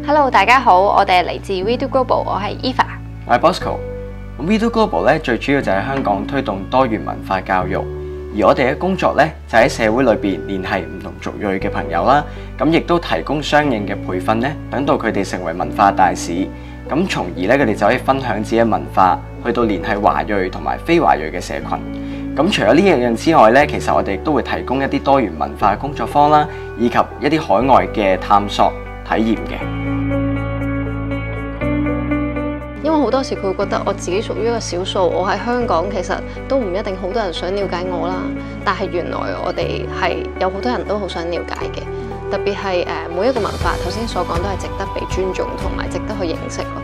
Hello， 大家好，我哋係嚟自 We Do Global， 我係 Eva， 我係 Bosco。We Do Global 咧最主要就係香港推動多元文化教育，而我哋嘅工作咧就喺社會裏邊聯繫唔同族裔嘅朋友啦，咁亦都提供相應嘅培訓咧，等到佢哋成為文化大使，咁從而咧佢哋就可以分享自己嘅文化，去到聯繫華裔同埋非華裔嘅社群。咁除咗呢樣之外咧，其實我哋亦都會提供一啲多元文化工作坊啦，以及一啲海外嘅探索體驗嘅。 因為好多時佢會覺得我自己屬於一個少數，我喺香港其實都唔一定好多人想了解我啦。但係原來我哋係有好多人都好想了解嘅，特別係每一個文化頭先所講都係值得被尊重同埋值得去認識。